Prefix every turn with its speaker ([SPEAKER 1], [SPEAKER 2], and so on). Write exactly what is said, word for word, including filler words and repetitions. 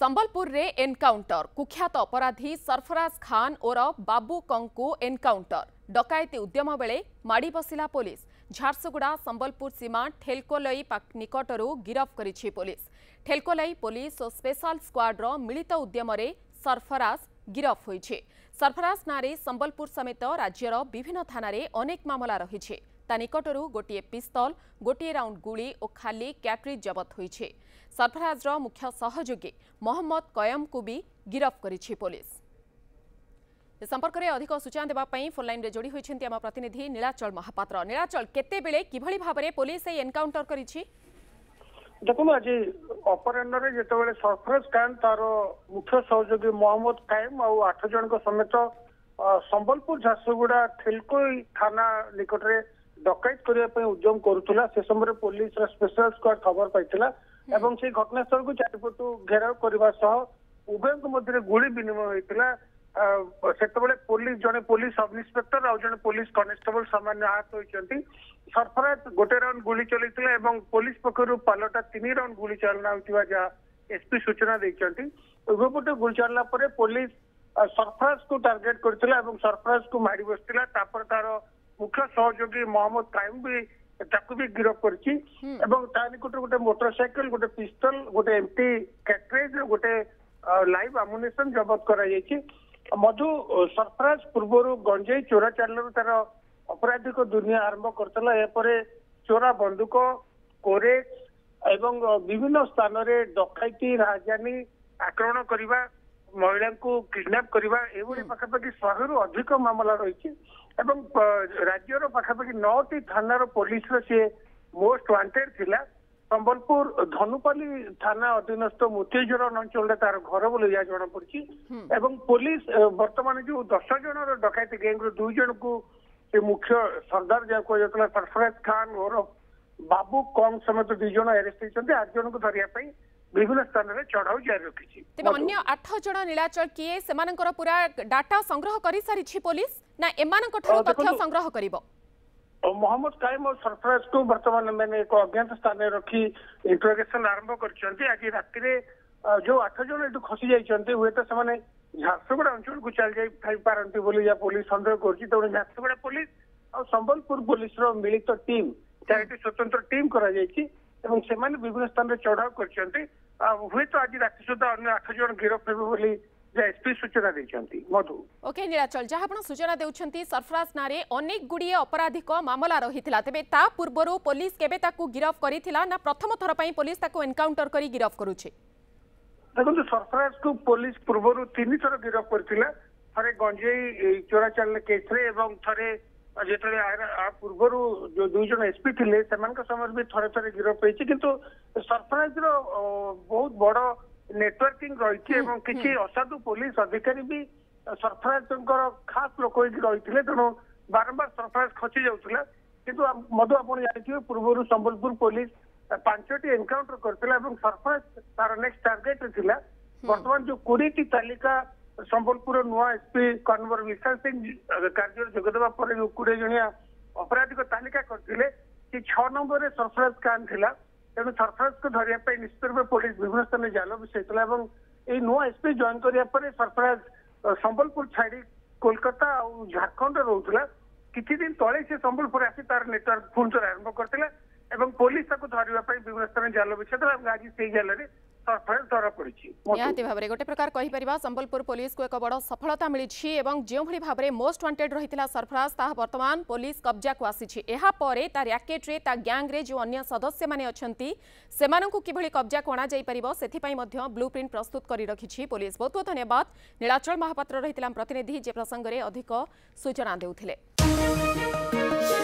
[SPEAKER 1] संबलपुर रे एनकाउंटर कुख्यात अपराधी सरफराज खान और बाबू कंकु एनकाउंटर डकायती उद्यम बेले माड़ी बसिला पुलिस झारसुगुड़ा संबलपुर सीमा ठेलकोलई निकटरू गिरफ करिछि पुलिस। ठेलकोलई पुलिस और स्पेशल स्क्वाड्र मिलित उद्यम रे सरफराज गिरफ होइछि। सरफराज नारे संबलपुर समेत राज्यर विभिन्न थाना रे अनेक मामला रहिछि। ता निकटरू गोटे पिस्तल गोटे राउंड गुली और खाली कैट्रिज जबत होइछि। सरफराजर मुख्य सहयोगी मोहम्मद कयम को भी गिरफ करिछि पुलिस। इस संपर्क में अधिक सूचना देवाई फोन लाइन रे जोड़ी होइछन्ति आम प्रतिनिधि नीलाचल महापात्र। नीलाचल केते बेले किभଳି भाबरे पुलिस ए एनकाउंटर करिछि?
[SPEAKER 2] देखो आज अपराह्न रे जेतेबेले सरफराज खान तार मुख्य सहयोगी मोहम्मद कायम और आठ जन समेत संबलपुर झारसुगुड़ा ठेलकोई थाना निकट रे डकायत करने उद्यम करुला से समय पुलिस स्पेशल स्क्वाड खबर पाइला एवं से घटनास्थल को चारिपटू घेराव करने सह उभय मध्य गुली विनिमय होता। से पुलिस जड़े पुलिस सब इन्स्पेक्टर और जड़े पुलिस कनेस्टेबल सामान्य आहत होती। सरफराज गोटे राउंड गुली चलता और पुलिस पक्षर पालटा तीन राउंड गुली चालना होता जहाँ एसपी सूचना देते। उभय पटे गुली चलना पुलिस सरफराज को टार्गेट करथिला एवं सरफराज को मारी बसथिला। तापर तार मुख्य सहयोगी मोहम्मद कायम भी ताकू भी गिरफ करछि एवं ता निकट गोटे मोटरसाइकिल गोटे पिस्तल गोटे एमटी कैट्रेज गोटे लाइव आमुनेशन जबत करा जायछि। मधु सरफराज पूर्वर गंजेई चोरा चालर तार अपराधिक दुनिया आरंभ करतला। एपरे चोरा बंदूक कोरेज एवं विभिन्न स्थान रे डकायती राजधानी आक्रमण करबा महिला को किडनैप करबा एभली पाखापाखि शहे रु अधिक मामला रही एवं राज्यर पाखापाखि नौटी थानार पुलिस सी मोस्ट वांटेड थिला। संबलपुर धनुपाली थाना अधीनस्थ मोतीजोर अंचल तार घर बोली जहाँ जना पड़ी एवं पुलिस वर्तमान जो दस जन डकायती गैंग दुई जन को मुख्य सरदार जहाँ कह सरफराज खान और बाबू कम समेत दुई जन अरेस्ट होती। आठ जन को धरिया विभिन्न स्थान में चढ़ाऊ जारी रखी।
[SPEAKER 1] अन्य आठ जन नीलाचल किए सेमानकर पूरा डाटा संग्रह कर सारी पुलिस ना एमानक तथ्य संग्रह करिबो?
[SPEAKER 2] मोहम्मद कायम और सरफराज को वर्तमान मैंने एक अज्ञात स्थान में रखी इंटरोगेशन आरंभ कर। आज राति जो आठ जन ये खसी जाइए हुए तो से झारसुगुड़ा अंचल को चल जाई पारती बोली पुलिस सन्देह कर। झारसुगुड़ा पुलिस और संबलपुर पुलिस मिलित टीम चार स्वतंत्र टीम करा विभिन्न स्थान में चढ़ाऊ कर हुए तो आज राति सुधा अन्य आठ जन गिरफ हेबे एसपी सूचना देछंती। मधु
[SPEAKER 1] ओके नीलाचल जहाँ आपण सूचना देउछंती सरफराज नारे अनेक गुड़िए अपराधिक मामला रहिथिला तेबे ता पूर्वरु पुलिस केबे ताकू गिरफ करिथिला ना प्रथम थर पई पुलिस ताकू एनकाउंटर करी गिरफ करूछे?
[SPEAKER 2] देखो सरफराज को पुलिस पूर्वरु तीन थर गिरफ करथिला। थरे गंजेई चोरा चालने केस रे एवं थरे जेतले आ पूर्वरु जो दुई जन एसपी थिले सेमानक समय भी थरे थरे गिरफ होईछि। किंतु सरफराज रो बहुत बड़ नेटवर्किंग रही है किसी असाधु पुलिस अधिकारी भी सरफराज खास लोक रही तेणु बारंबार सरफराज खसी जाऊला। किंतु मधु आप जानते पूर्व संबलपुर पुलिस पांचटी एनकाउंटर करथिला एवं सरफराज तार नेक्स्ट टार्गेट थिला। वर्तमान जो कोड़े तालिका संबलपुर नुआ एसपी कन्वर विशाल सिंह कार्य जोगदेवा पर जो कोड़े जणिया अपराधिक तालिका करथिले कि छह नंबर रे सरफराज खान थिला। तेणु सरफराज को धरिया निश्चित रूप पुलिस विभिन्न स्थान में जाल बिछाई और नुआ एसपी जॉइन कराया सरफराज संबलपुर छाड़ी कोलकाता और झारखंड रोला। किसी दिन तले से संबलपुर आसी तार नेटवर्क पुणी थे आरंभ करते पुलिस धरने विभिन्न स्थान जाल बिछाई आज से जाल में सरफराज धरा पड़ी।
[SPEAKER 1] निहाती भाबरे गोटे प्रकार कहि परिबा संबलपुर पुलिस को एक बड़ सफलता मिली एवं जो भली भाबरे मोस्ट वांटेड रहितिला सरफराज ताहा वर्तमान पुलिस कब्जा को आसी। एहा परे ता रैकेट रे ता गैंग रे जो अन्य सदस्य माने अछंती सेमानंकु किभली कब्जा कोणा जाई परिबो सेथि पई मध्य ब्लूप्रिंट प्रस्तुत करि रखिछि पुलिस। बहुत बहुत धन्यवाद नीलाचल महापात्र रहितिला प्रतिनिधि जे प्रसंग रे अधिक सूचना देउथिले।